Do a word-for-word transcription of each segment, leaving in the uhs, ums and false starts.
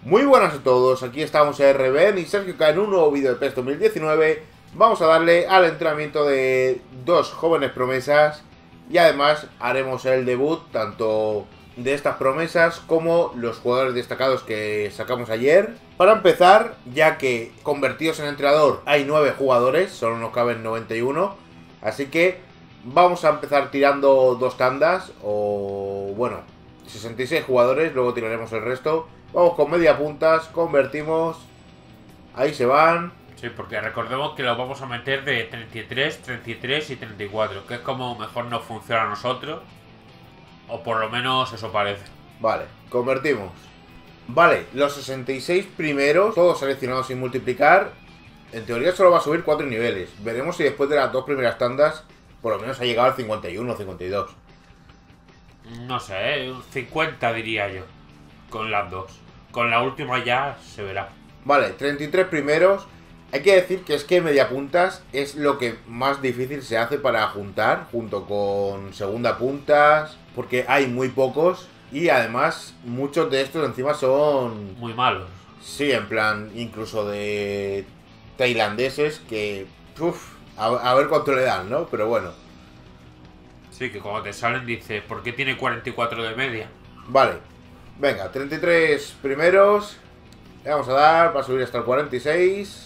Muy buenas a todos, aquí estamos R B N y Sergio K en un nuevo vídeo de PES dos mil diecinueve. Vamos a darle al entrenamiento de dos jóvenes promesas y además haremos el debut tanto de estas promesas como los jugadores destacados que sacamos ayer. Para empezar, ya que convertidos en entrenador hay nueve jugadores, solo nos caben noventa y uno, así que vamos a empezar tirando dos tandas o bueno, sesenta y seis jugadores, luego tiraremos el resto. Vamos con media puntas, convertimos. Ahí se van. Sí, porque recordemos que lo vamos a meter de treinta y tres, treinta y tres y treinta y cuatro, que es como mejor nos funciona a nosotros. O por lo menos eso parece. Vale, convertimos. Vale, los sesenta y seis primeros, todos seleccionados sin multiplicar. En teoría solo va a subir cuatro niveles. Veremos si después de las dos primeras tandas por lo menos ha llegado al cincuenta y uno o cincuenta y dos. No sé, ¿eh? cincuenta diría yo. Con las dos. Con la última ya se verá. Vale, treinta y tres primeros. Hay que decir que es que media puntas es lo que más difícil se hace para juntar, junto con segunda puntas, porque hay muy pocos y además muchos de estos encima son... Muy malos. Sí, en plan, incluso de tailandeses que... Uf, a, a ver cuánto le dan, ¿no? Pero bueno. Sí, que cuando te salen dices, ¿por qué tiene cuarenta y cuatro de media? Vale, venga, treinta y tres primeros. Le vamos a dar para subir hasta el cuarenta y seis.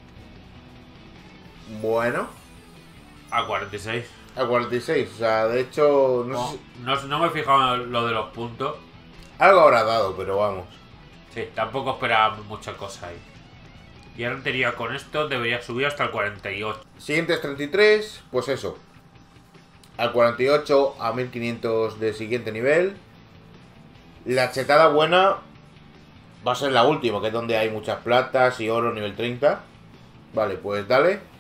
Bueno. A cuarenta y seis. A cuarenta y seis, o sea, de hecho... No, No, sé si... no, no me he fijado en lo de los puntos. Algo habrá dado, pero vamos. Sí, tampoco esperaba mucha cosa ahí. Y ahora en teoría con esto debería subir hasta el cuarenta y ocho. Siguientes treinta y tres, pues eso. Al cuarenta y ocho, a mil quinientos de siguiente nivel. La chetada buena va a ser la última, que es donde hay muchas platas y oro nivel treinta. Vale, pues dale.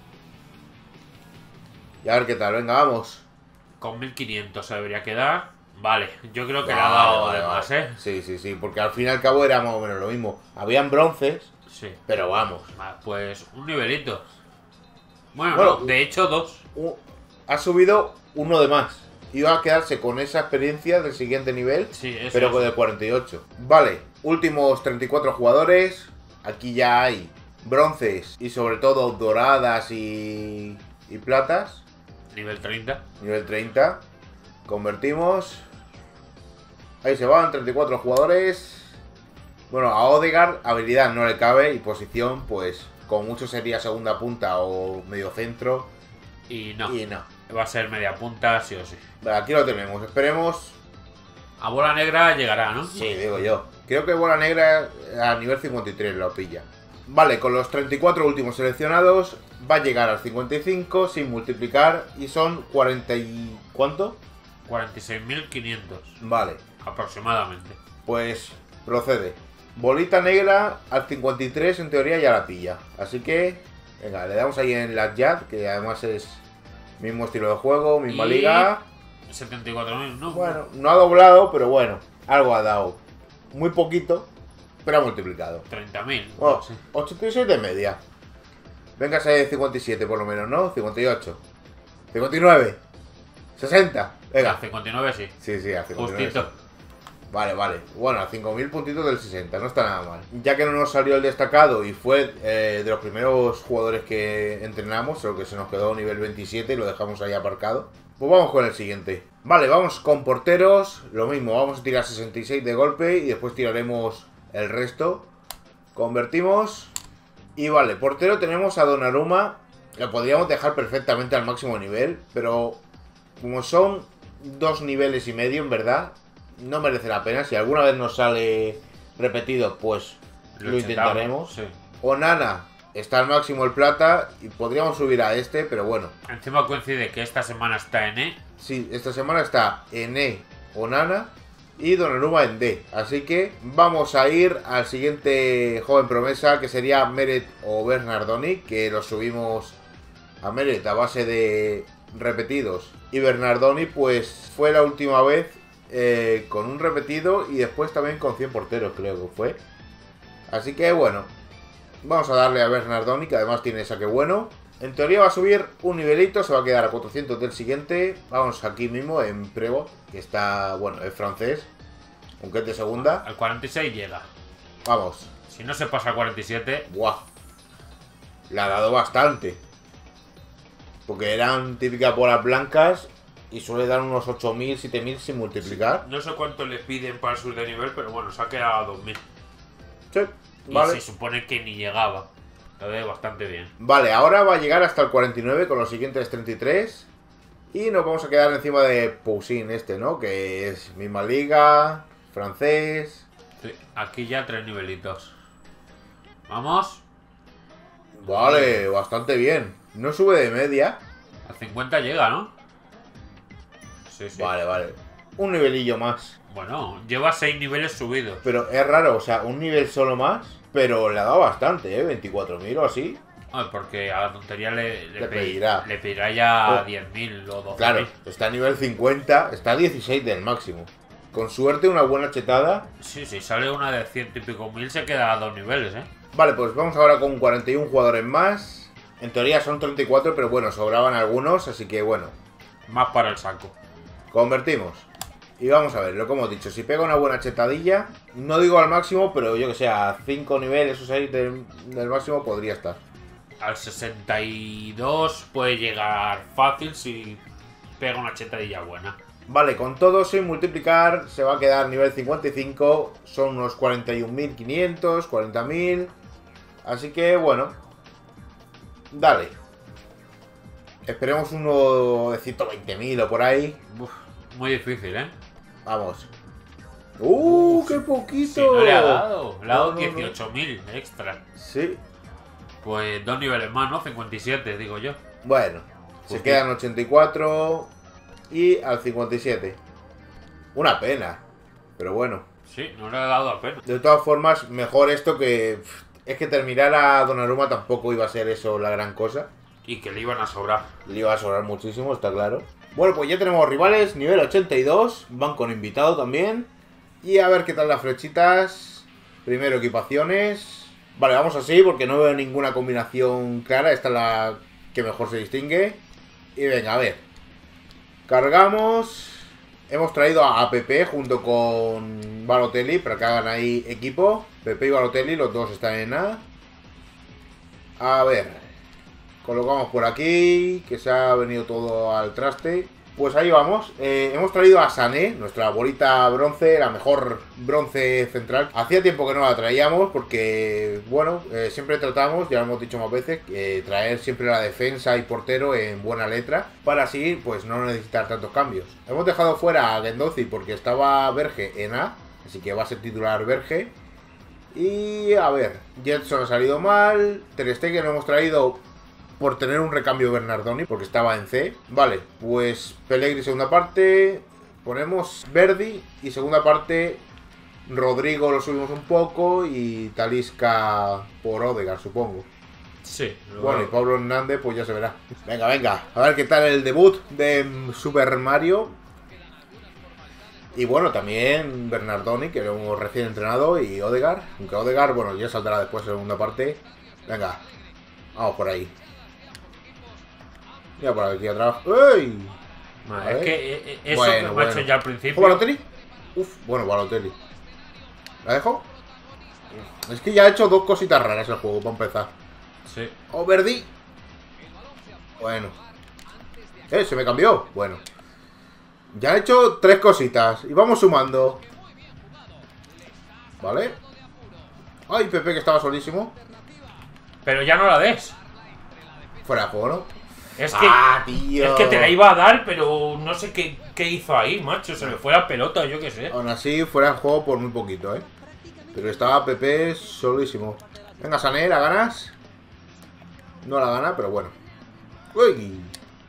Y a ver qué tal, venga, vamos. Con mil quinientos se debería quedar. Vale, yo creo que Vale, le ha dado vale, además, vale. ¿eh? Sí, sí, sí, porque al fin y al cabo era más o menos lo mismo. Habían bronces, Sí. pero vamos. Vale, pues un nivelito. Bueno, Bueno, no, de hecho dos. u- Ha subido uno de más. Iba a quedarse con esa experiencia del siguiente nivel, Sí, eso pero es. con el cuarenta y ocho. Vale, últimos treinta y cuatro jugadores. Aquí ya hay bronces y sobre todo doradas y, y platas. Nivel treinta. Nivel treinta. Convertimos. Ahí se van, treinta y cuatro jugadores. Bueno, a Odegaard habilidad no le cabe y posición pues con mucho sería segunda punta o medio centro. Y no. Y no. Va a ser media punta, sí o sí. Vale, aquí lo tenemos, esperemos. A bola negra llegará, ¿no? Sí, digo yo. Creo que bola negra a nivel cincuenta y tres lo pilla. Vale, con los treinta y cuatro últimos seleccionados va a llegar al cincuenta y cinco sin multiplicar y son cuarenta y... ¿Cuánto? cuarenta y seis mil quinientos Vale, aproximadamente. pues procede. Bolita negra al cincuenta y tres en teoría ya la pilla. Así que, venga, le damos ahí en la Yad, que además es mismo estilo de juego, misma Y liga. setenta y cuatro mil, ¿no? Bueno, no ha doblado, pero bueno, algo ha dado. Muy poquito, pero ha multiplicado. treinta mil. Bueno, Sí. ochenta y seis de media. Venga, ese cincuenta y siete por lo menos, ¿no? cincuenta y ocho. cincuenta y nueve. sesenta. Venga. A cincuenta y nueve sí. Sí, sí, a cincuenta y nueve. Justito. Sí. Vale, vale. Bueno, a cinco mil puntitos del sesenta, no está nada mal. Ya que no nos salió el destacado y fue eh, de los primeros jugadores que entrenamos, solo que se nos quedó a nivel veintisiete y lo dejamos ahí aparcado. Pues vamos con el siguiente. Vale, vamos con porteros. Lo mismo, vamos a tirar sesenta y seis de golpe y después tiraremos el resto. Convertimos. Y vale, portero tenemos a Donnarumma. Lo podríamos dejar perfectamente al máximo nivel, pero como son dos niveles y medio, en verdad, no merece la pena. Si alguna vez nos sale repetido, pues lo, intentaremos. Sí. Onana está al máximo el plata y podríamos subir a este, pero bueno. Encima coincide que esta semana está en E. Sí, esta semana está en E, Onana y Donnarumma en D. Así que vamos a ir al siguiente joven promesa, que sería Meret o Bernardoni, que lo subimos a Meret a base de repetidos. Y Bernardoni pues fue la última vez eh, con un repetido y después también con cien porteros, creo que fue. Así que bueno, vamos a darle a Bernardoni, que además tiene saque bueno. En teoría va a subir un nivelito, se va a quedar a cuatrocientos del siguiente. Vamos aquí mismo en Prevot, que está, bueno, es francés, aunque es de segunda. Al cuarenta y seis llega. Vamos. Si no se pasa a cuarenta y siete... Buah. Le ha dado bastante. Porque eran típicas bolas blancas y suele dar unos ocho mil, siete mil sin multiplicar. No sé cuánto le piden para subir de nivel, pero bueno, se ha quedado a dos mil. Sí, Y vale. se supone que ni llegaba. Lo ve bastante bien. Vale, ahora va a llegar hasta el cuarenta y nueve con los siguientes treinta y tres. Y nos vamos a quedar encima de Poussin este, ¿no? Que es misma liga, francés. Sí, aquí ya tres nivelitos. Vamos. Vale, bastante bien. No sube de media. A cincuenta llega, ¿no? Sí, sí. Vale, vale. Un nivelillo más. Bueno, lleva seis niveles subidos. Pero es raro, o sea, un nivel solo más. Pero le ha dado bastante, ¿eh? veinticuatro mil o así. Ay, porque a la tontería le, le, Le pe- pedirá. le pedirá ya Oh. diez mil o doce mil. Claro, está a nivel cincuenta. Está a dieciséis del máximo. Con suerte, una buena chetada. Sí, sí, sale una de ciento y pico mil, se queda a dos niveles, ¿eh? Vale, pues vamos ahora con cuarenta y uno jugadores más. En teoría son treinta y cuatro, pero bueno, sobraban algunos, así que bueno, Más para el saco. convertimos. Y vamos a ver, lo que hemos dicho, si pega una buena chetadilla, no digo al máximo, pero yo que sé, a cinco niveles o seis del, del máximo podría estar. Al sesenta y dos puede llegar fácil si pega una chetadilla buena. Vale, con todo sin multiplicar se va a quedar nivel cincuenta y cinco, son unos cuarenta y un mil quinientos, cuarenta mil. Así que bueno, dale. Esperemos uno de ciento veinte mil o por ahí. Uf, muy difícil, ¿eh? Vamos. ¡Uh, qué Si poquito! no le ha dado, le ha No, dado no, no. dieciocho mil extra. Sí, Pues dos niveles más, ¿no? cincuenta y siete, digo yo. bueno. Se Pues quedan ochenta y cuatro y al cincuenta y siete. Una pena. Pero bueno. Sí, no le ha dado apenas. De todas formas, mejor esto que... pff, es que terminar a Donnarumma tampoco iba a ser eso la gran cosa. Y que le iban a sobrar. Le iba a sobrar muchísimo, está claro. Bueno, pues ya tenemos rivales, nivel ochenta y dos. Van con invitado también. Y a ver qué tal las flechitas. Primero equipaciones. Vale, vamos así porque no veo ninguna combinación clara. Esta es la que mejor se distingue. Y venga, a ver. Cargamos. Hemos traído a Pepe junto con Balotelli para que hagan ahí equipo. Pepe y Balotelli, los dos están en A. A ver. Colocamos por aquí, que se ha venido todo al traste. Pues ahí vamos. Eh, hemos traído a Sané, nuestra bolita bronce, la mejor bronce central. Hacía tiempo que no la traíamos porque, bueno, eh, siempre tratamos, ya lo hemos dicho más veces, eh, traer siempre la defensa y portero en buena letra para así, pues no necesitar tantos cambios. Hemos dejado fuera a Guendouzi porque estaba Berge en A, así que va a ser titular Berge. Y a ver, Jetson ha salido mal, Ter Stegen lo hemos traído por tener un recambio Bernardoni, porque estaba en C. Vale, pues Pellegrini segunda parte, ponemos Verdi y segunda parte Rodrigo lo subimos un poco y Talisca por Odegaard, supongo. Sí. Bueno, y Pablo Hernández pues ya se verá. Venga, venga, a ver qué tal el debut de Super Mario. Y bueno, también Bernardoni, que lo hemos recién entrenado, y Odegaard, aunque Odegaard, bueno, ya saldrá después en segunda parte. Venga, vamos por ahí. Mira por aquí atrás. ¡Ey! Es que eh, eso Bueno, que me bueno. ha hecho ya al ¿O principio. Balotelli? Uf, bueno, Balotelli. ¿La dejo? Es que ya ha hecho dos cositas raras el juego, para empezar. Sí. ¡Oh, Verdi! Bueno. Eh, se me cambió. Bueno. Ya ha hecho tres cositas. Y vamos sumando. ¿Vale? Ay, Pepe, que estaba solísimo. Pero ya no la des. Fuera de juego, ¿no? Es que, ¡Ah, tío! es que te la iba a dar, pero no sé qué, qué hizo ahí, macho. Se me fue la pelota, yo qué sé. Aún así, fuera de juego por muy poquito, ¿eh? Pero estaba Pepe solísimo. Venga, Sané, ¿la ganas? No la gana, pero bueno. ¡Uy!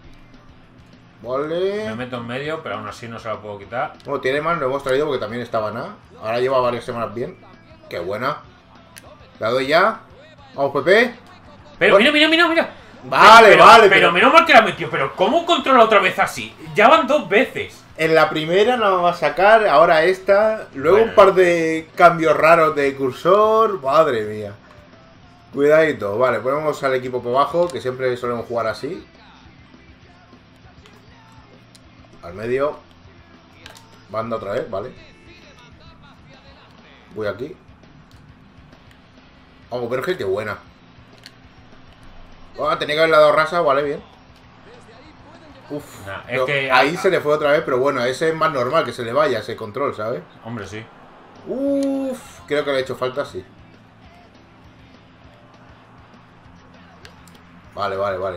Vale. Me meto en medio, pero aún así no se la puedo quitar. Bueno, tiene más, lo hemos traído porque también estaba nada. Ahora lleva varias semanas bien. ¡Qué buena! La doy ya. Vamos, Pepe. Pero mira, mira, mira, mira. Vale, pero, vale. Pero, Pero menos mal que la metió. Pero ¿cómo controla otra vez así? Ya van dos veces. en la primera no la va a sacar, ahora esta. Luego Bueno. un par de cambios raros de cursor. Madre mía. Cuidadito. Vale, ponemos al equipo por abajo, que siempre solemos jugar así. Al medio. Banda otra vez, vale. Voy aquí. Vamos, Verge, qué buena. Oh, tenía que haberle dado rasa, vale, bien. Uf, Nah, es que ahí a, se le fue otra vez, pero bueno, ese es más normal que se le vaya ese control, ¿sabes? Hombre, sí. Uf, creo que le ha hecho falta, sí. Vale, vale, vale.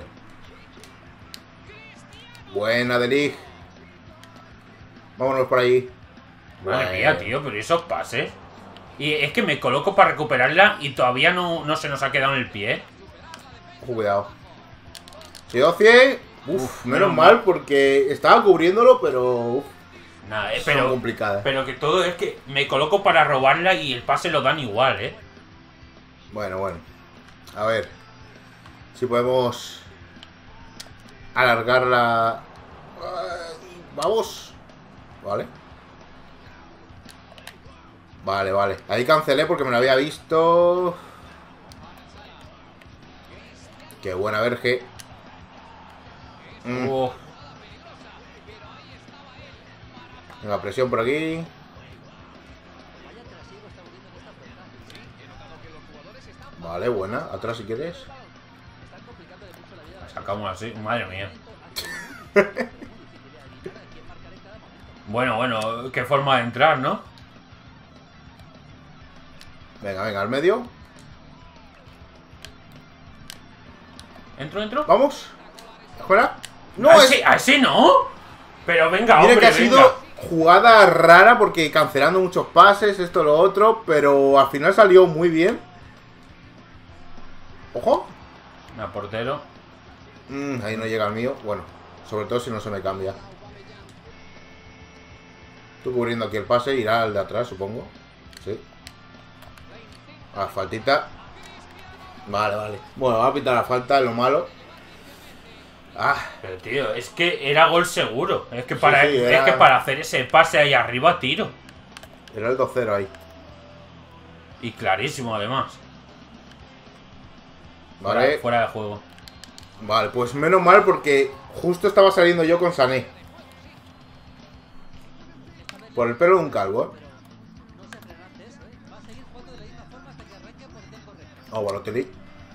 Buena, De Ligt. Vámonos por ahí. Madre Bueno. mía, tío, pero esos pases. Y es que me coloco para recuperarla y todavía no, no se nos ha quedado en el pie. Ojo, cuidado. Llegó cien. Uf, Uf, menos menos mal mal. porque estaba cubriéndolo, pero... Uf, Nada, eh, son pero, complicadas. pero que todo es que me coloco para robarla y el pase lo dan igual, ¿eh? Bueno, bueno. A ver. Si podemos... alargarla... Ay, vamos. Vale. Vale, vale. Ahí cancelé porque me lo había visto. Qué buena Verge. Mm. Uf, Venga, presión por aquí. Vale, buena. Atrás si quieres. la sacamos así, madre mía. Bueno, bueno, qué forma de entrar, ¿no? Venga, venga, al medio. ¿Entro, entro? Vamos. ¿Fuera? No, ¿Así, es... así no? Pero venga, Mira hombre, que ha venga. sido jugada rara porque cancelando muchos pases, esto, lo otro, pero al final salió muy bien. Ojo. Una portero. Mm, ahí no llega el mío. Bueno, sobre todo si no se me cambia. Estoy cubriendo aquí el pase, irá al de atrás, supongo. Sí. Ah, faltita. Vale, vale. Bueno, va a pitar la falta, es lo malo. Ah, Pero tío, es que era gol seguro. Es que para, Sí, sí, es era- que para hacer ese pase ahí arriba, tiro. era el dos cero ahí. Y clarísimo, además. Vale. Fuera, fuera de juego. Vale, pues menos mal porque justo estaba saliendo yo con Sané. Por el pelo de un calvo, ¿eh? Oh, Balotelli.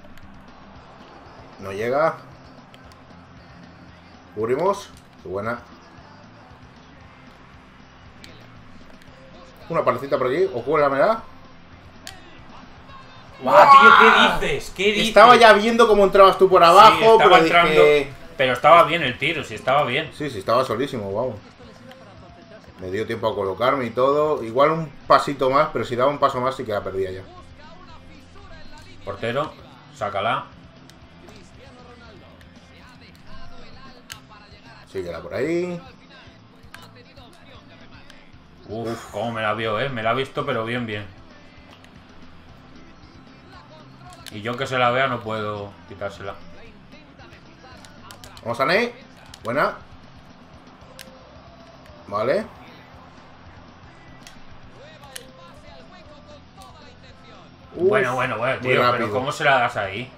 No llega. Cubrimos. Qué buena. Una parecita por allí. O cuélamela. ¡Guau, tío! ¿Qué dices? ¿Qué dices? Estaba ya viendo cómo entrabas tú por Sí, abajo, estaba pero entrando. dije... Pero estaba bien el tiro, sí, estaba bien. Sí, sí, estaba solísimo, vamos. Me dio tiempo a colocarme y todo. Igual un pasito más, pero si daba un paso más sí que la perdía ya. Portero, sácala. Síguela por ahí. Uf, cómo me la vio, eh. Me la ha visto, pero bien, bien. Y yo que se la vea no puedo quitársela. Vamos a Ney. Buena. Vale. Uf, Bueno, bueno, bueno, muy tío, rápido. pero ¿cómo se la das ahí?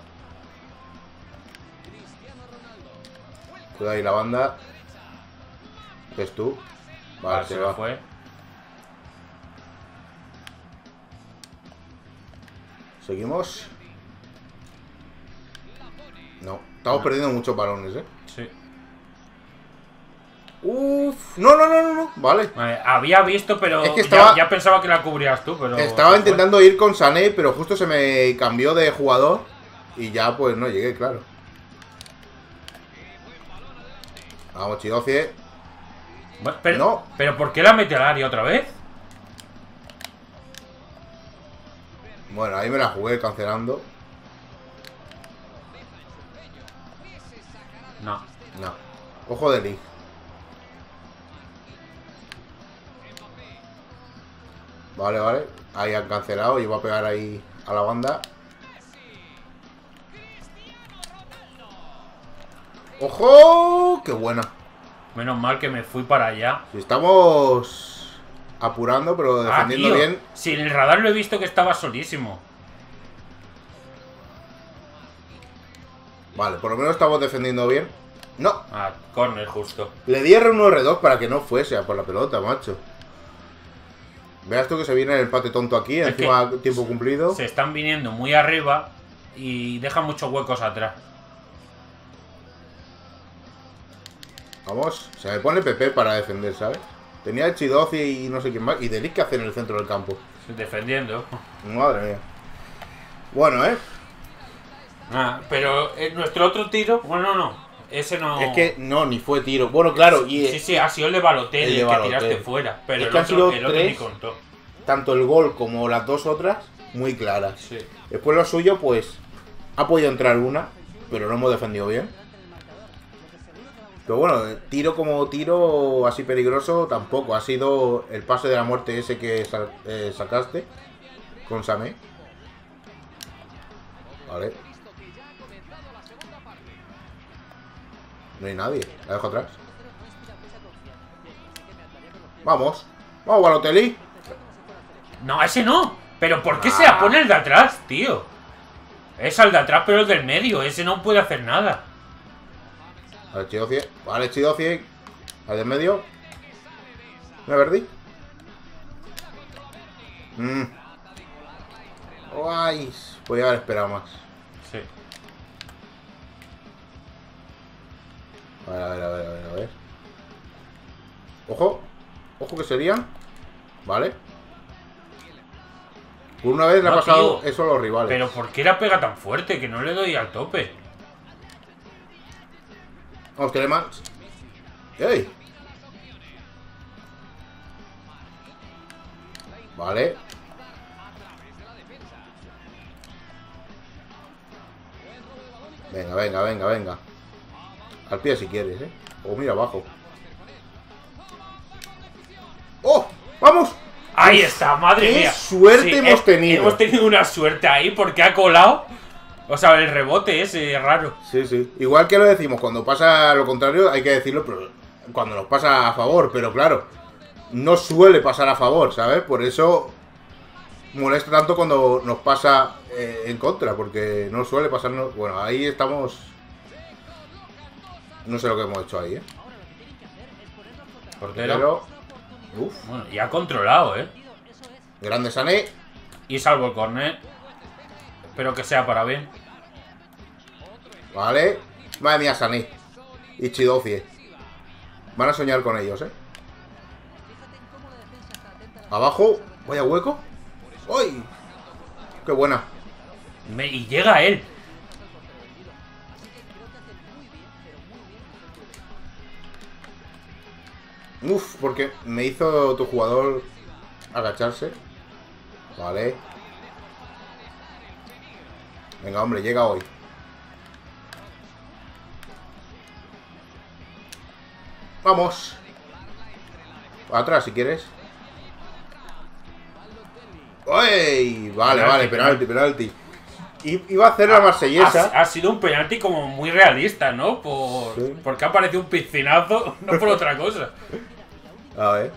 Cuidado ahí la banda. ¿Qué es tú? Vale, Vale, se se va. me fue. Seguimos. No, estamos No. perdiendo muchos balones, eh. Sí. Uf, no, no, no, no, no. Vale. Vale, había visto, pero Es que ya- estaba- ya, pensaba que la cubrías tú, pero... Estaba se fue. intentando ir con Sané, pero justo se me cambió de jugador. Y ya pues no llegué, claro. Vamos, Chidocie. Bueno, pero, No. pero ¿por qué la mete al área otra vez? Bueno, ahí me la jugué cancelando. No. No. Ojo de Lig. Vale, vale. Ahí han cancelado y va a pegar ahí a la banda. ¡Ojo! ¡Qué buena! Menos mal que me fui para allá. Si estamos apurando, pero Ah, defendiendo tío, bien. si en el radar lo he visto que estaba solísimo. Vale, por lo menos estamos defendiendo bien. No, Ah, corner justo. le di R uno R dos para que no fuese a por la pelota, macho. Veas tú que se viene el empate tonto aquí, Es encima que tiempo cumplido. Se están viniendo muy arriba y dejan muchos huecos atrás. Vamos, se me pone Pepe para defender, ¿sabes? Tenía el Chidozi y no sé quién más. Y Delic que hace en el centro del campo. Defendiendo. Madre mía. Bueno, ¿eh? Ah, pero eh, nuestro otro tiro, bueno, no, ese no. Es que no, ni fue tiro. Bueno, claro, y Sí, sí, ha sido el de Balotelli, el el, de que Balotelli. tiraste fuera. Pero Es el, que han otro, sido el otro ni tres. contó. tanto el gol como las dos otras, muy claras. Sí. Después lo suyo, pues, ha podido entrar una, pero no hemos defendido bien. Pero bueno, tiro como tiro así peligroso tampoco. Ha sido el pase de la muerte ese que sa eh, sacaste con Samé. Vale. No hay nadie. La dejo atrás. Vamos. Vamos, Balotelli. No, ese no. Pero ¿por qué Ah. se la pone el de atrás, tío? Es al de atrás, pero el del medio. Ese no puede hacer nada. Vale, Chido cien. Vale, Chido cien. Al del medio. ¿Me Verdi? Mmm. Guay. Podría haber esperado más. Sí. A ver, a ver, a ver, a ver, a ver. Ojo. Ojo que serían. Vale. Por una vez le ha No, pasado tío. eso a los rivales. Pero ¿por qué la pega tan fuerte? Que no le doy al tope. Vamos, Telemans. ¡Ey! Vale. Venga, venga, venga, venga. Al pie si quieres, ¿eh? O mira abajo. ¡Oh! ¡Vamos! Ahí está, madre ¡Qué mía. suerte hemos he- tenido! Hemos tenido una suerte ahí porque ha colado. O sea, el rebote ese es raro. Sí, sí. Igual que lo decimos, cuando pasa lo contrario hay que decirlo, pero cuando nos pasa a favor. Pero claro, no suele pasar a favor, ¿sabes? Por eso molesta tanto cuando nos pasa eh, en contra, porque no suele pasarnos... Bueno, ahí estamos... No sé lo que hemos hecho ahí, ¿eh? Portero. Pero... Uf, Bueno, y ha controlado, ¿eh? grande Sané. Y salvo el córner. Espero que sea para bien. Vale. Madre mía, Sané. Y Chidozie. Van a soñar con ellos, ¿eh? Abajo. Vaya hueco. ¡Uy! ¡Qué buena! Me- y llega él. Uf, porque me hizo tu jugador agacharse. Vale. Venga, hombre, llega hoy. Vamos. Atrás, si quieres. ¡Uy! Vale, vale, penalti, penalti. I- Iba a hacer la marsellesa. Ha, ha sido un penalti como muy realista, ¿no? Por, Sí. Porque ha aparecido un piscinazo, no por otra cosa. A ver.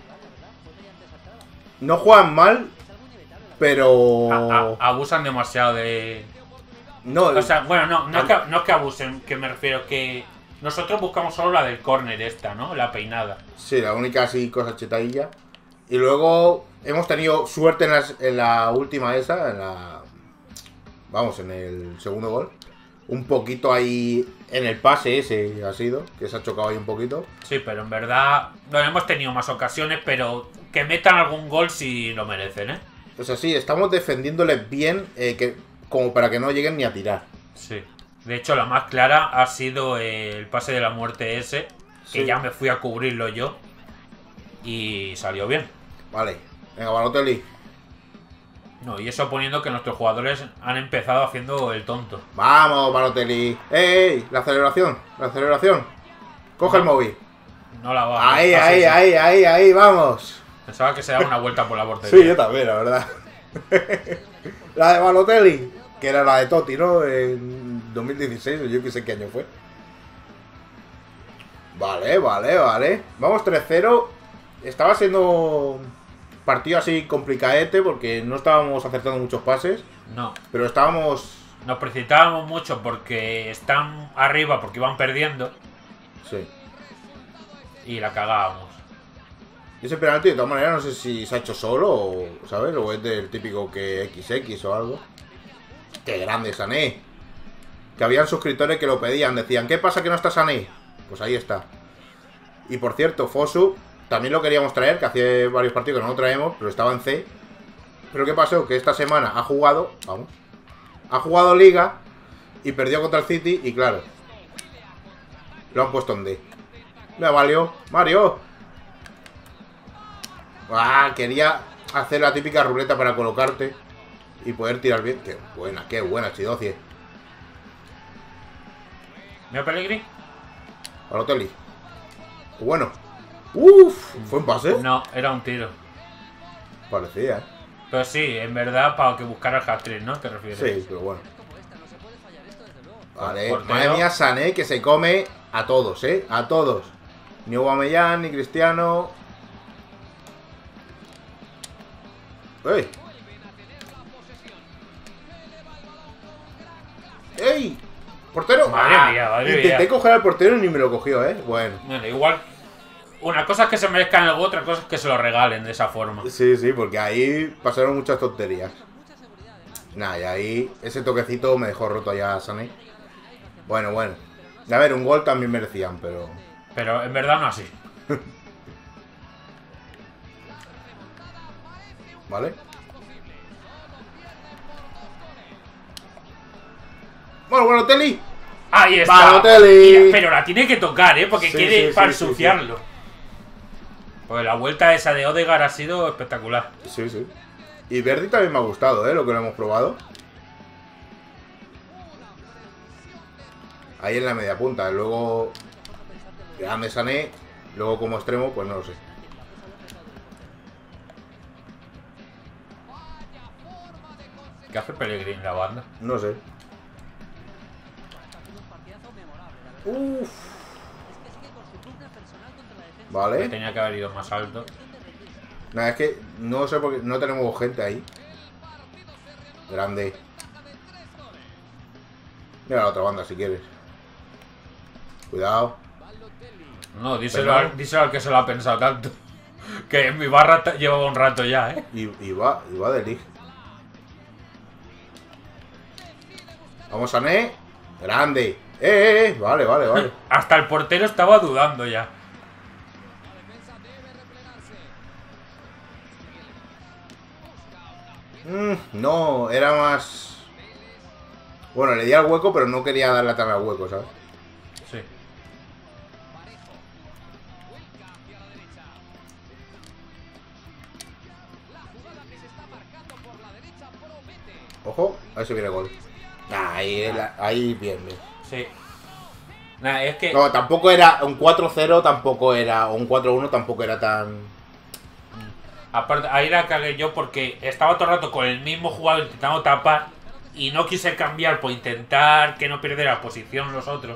No juegan mal, pero... A- a- abusan demasiado de... No, O sea, bueno, no, no es, que, no es que abusen, que me refiero que... Nosotros buscamos solo la del córner esta, ¿no? La peinada. sí, la única así cosa chetadilla. Y luego hemos tenido suerte en, las- en la última esa, en la... Vamos, en el segundo gol. Un poquito ahí en el pase ese ha sido, que se ha chocado ahí un poquito. Sí, pero en verdad... Bueno, hemos tenido más ocasiones, pero que metan algún gol si lo merecen, ¿eh? O sea, sí, estamos defendiéndoles bien, eh, que, como para que no lleguen ni a tirar. Sí. De hecho, la más clara ha sido el pase de la muerte ese, que Sí. ya me fui a cubrirlo yo. Y salió bien. Vale, venga, Balotelli. No, y eso poniendo que nuestros jugadores han empezado haciendo el tonto. Vamos, Balotelli. ¡Ey! La celebración, la celebración. Coge el móvil. No la va. Ahí, Ah, sí, ahí, sí. ahí, ahí, ahí, vamos. Pensaba que se daba una vuelta por la portería. Sí, yo también, la verdad. La de Balotelli, que era la de Totti, ¿no? En dos mil dieciséis, o yo que sé qué año fue. Vale, vale, vale. Vamos tres cero. Estaba siendo partido así complicadete porque no estábamos acertando muchos pases, No. pero estábamos... Nos precipitábamos mucho porque están arriba, porque iban perdiendo. Sí. Y la cagábamos. Ese penalti de todas maneras no sé si se ha hecho solo o, ¿sabes? O es del típico que equis equis o algo. ¡Qué grande Sané! Que habían suscriptores que lo pedían, decían, ¿qué pasa que no está Sané? Pues ahí está. Y por cierto, Fosu también lo queríamos traer, que hace varios partidos que no lo traemos, pero estaba en C. Pero ¿qué pasó? Que esta semana ha jugado, vamos, ha jugado Liga y perdió contra el City y claro, lo han puesto en D. Le valió, Mario. Ah, quería hacer la típica ruleta para colocarte y poder tirar bien. Qué buena, qué buena, Chidocie. ¿Mira Pellegrini? Balotelli. Bueno. Uff, ¿fue un pase? No, era un tiro. Parecía, ¿eh? Pero sí, en verdad, para que buscara el hat-trick, ¿no? ¿Te refieres? Sí, pero bueno. Vale, Portero. madre mía, Sané que se come a todos, ¿eh? A todos. Ni Aubameyang, ni Cristiano. ¡Ey! ¡Ey! ¡Portero! Madre ¡Ah! mía, madre Intenté mía. coger al portero y ni me lo cogió, ¿eh? Bueno. Bueno, igual. Una cosa es que se merezcan algo, otra cosa es que se lo regalen de esa forma. Sí, sí, porque ahí pasaron muchas tonterías. Nah, y ahí ese toquecito me dejó roto ya a Sané. Bueno, bueno. A ver, un gol también merecían, pero... Pero en verdad no así. ¿Vale? Bueno, bueno, Teli. Ahí está. Balotelli. Mira, pero la tiene que tocar, ¿eh? Porque Sí, quiere sí, para sí, sí, ensuciarlo. Pues la vuelta esa de Odegaard ha sido espectacular. Sí, sí. Y Verdi también me ha gustado, ¿eh? Lo que lo hemos probado. Ahí en la media punta. Luego... Grande Sané. Luego como extremo, pues no lo sé. ¿Qué hace Pellegrini en la banda? No sé. Uff. Que Vale. tenía que haber ido más alto. Nada, es que no sé por qué no tenemos gente ahí. Grande. Mira la otra banda si quieres. Cuidado. No, díselo Pero- al, díselo al que se lo ha pensado tanto. Que en mi barra ta- llevaba un rato ya, ¿eh? Y, y va, y va de Lig. Vamos, Sané. Grande. Eh, eh, eh. Vale, vale, vale. Hasta el portero estaba dudando ya. Mm, no, era más... Bueno, le di al hueco, pero no quería darle tan al hueco, ¿sabes? Sí. Ojo, ahí se viene el gol. Nah, ahí, la- ahí bien, bien. Sí. Nada, es que. No, tampoco era un cuatro cero, tampoco era... O un cuatro uno tampoco era tan... Aparte, ahí la cagué yo porque estaba todo el rato con el mismo jugador intentando tapar y no quise cambiar por intentar que no perdiera posición los otros.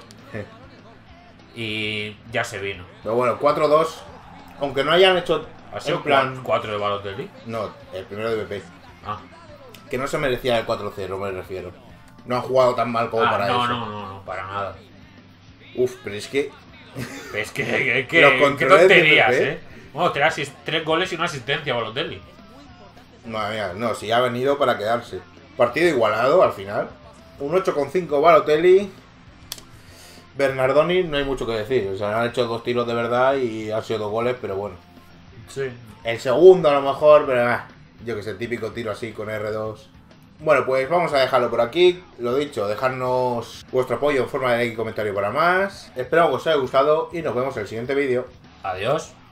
Y ya se vino. Pero bueno, cuatro dos. Aunque no hayan hecho... Ha sido En plan... cuatro de Balotelli. No, el primero de B P. Ah, Que no se merecía el cuatro cero, me refiero. No ha jugado tan mal como Ah, para no, eso. no, no, no, para nada. Uf, pero es que... Es que, que, que- Los qué controles de tonterías, P P. eh. Bueno, tres, asis- tres goles y una asistencia a Balotelli. Madre mía, no, si ha venido para quedarse. Partido igualado al final. Un ocho coma cinco Balotelli. Bernardoni no hay mucho que decir. O sea, han hecho dos tiros de verdad y han sido dos goles, pero bueno. Sí. El segundo a lo mejor, pero ah, yo que sé, típico tiro así con R dos. Bueno, pues vamos a dejarlo por aquí. Lo dicho, dejadnos vuestro apoyo en forma de like y comentario para más. Espero que os haya gustado y nos vemos en el siguiente vídeo. Adiós.